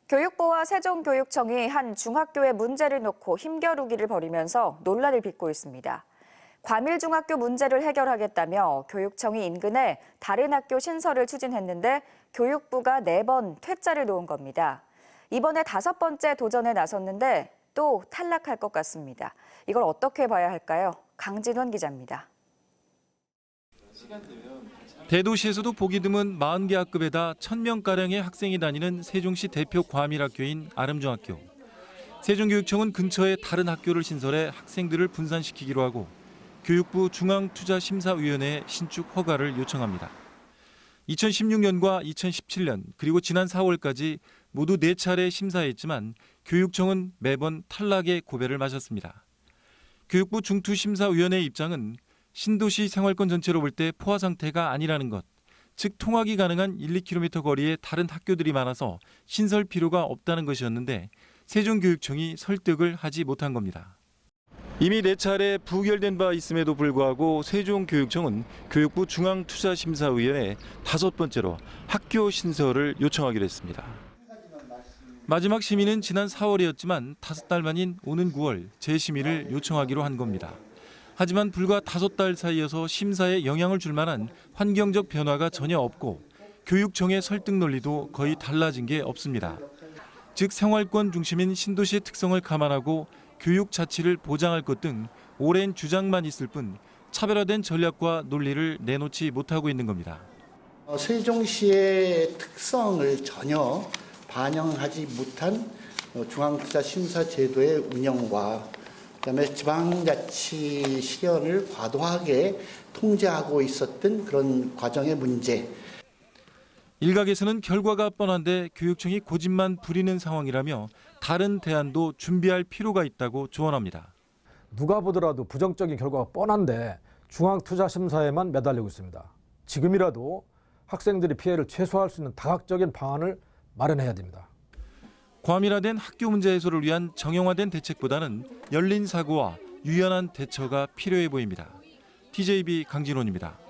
교육부와 세종교육청이 한 중학교의 문제를 놓고 힘겨루기를 벌이면서 논란을 빚고 있습니다. 과밀중학교 문제를 해결하겠다며 교육청이 인근에 다른 학교 신설을 추진했는데 교육부가 4번 퇴짜를 놓은 겁니다. 이번에 5번째 도전에 나섰는데 또 탈락할 것 같습니다. 이걸 어떻게 봐야 할까요? 강진원 기자입니다. 대도시에서도 보기 드문 40개 학급에다 1000명가량의 학생이 다니는 세종시 대표 과밀학교인 아름중학교. 세종교육청은 근처에 다른 학교를 신설해 학생들을 분산시키기로 하고 교육부 중앙투자심사위원회에 신축 허가를 요청합니다. 2016년과 2017년 그리고 지난 4월까지 모두 4차례 심사했지만 교육청은 매번 탈락의 고배를 마셨습니다. 교육부 중투심사위원회 입장은 신도시 생활권 전체로 볼 때 포화 상태가 아니라는 것, 즉 통학이 가능한 1, 2km 거리에 다른 학교들이 많아서 신설 필요가 없다는 것이었는데 세종교육청이 설득을 하지 못한 겁니다. 이미 4차례 부결된 바 있음에도 불구하고 세종교육청은 교육부 중앙투자심사위원회에 5번째로 학교 신설을 요청하기로 했습니다. 마지막 심의는 지난 4월이었지만 5달 만인 오는 9월 재심의를 요청하기로 한 겁니다. 하지만 불과 5달 사이여서 심사에 영향을 줄 만한 환경적 변화가 전혀 없고 교육청의 설득 논리도 거의 달라진 게 없습니다. 즉 생활권 중심인 신도시의 특성을 감안하고 교육 자치를 보장할 것 등 오랜 주장만 있을 뿐 차별화된 전략과 논리를 내놓지 못하고 있는 겁니다. 세종시의 특성을 전혀 반영하지 못한 중앙투자심사제도의 운영과 그다음에 지방자치 실현을 과도하게 통제하고 있었던 그런 과정의 문제. 일각에서는 결과가 뻔한데 교육청이 고집만 부리는 상황이라며 다른 대안도 준비할 필요가 있다고 조언합니다. 누가 보더라도 부정적인 결과가 뻔한데 중앙투자심사에만 매달리고 있습니다. 지금이라도 학생들이 피해를 최소화할 수 있는 다각적인 방안을 마련해야 됩니다. 과밀화된 학교 문제 해소를 위한 정형화된 대책보다는 열린 사고와 유연한 대처가 필요해 보입니다. TJB 강진원입니다.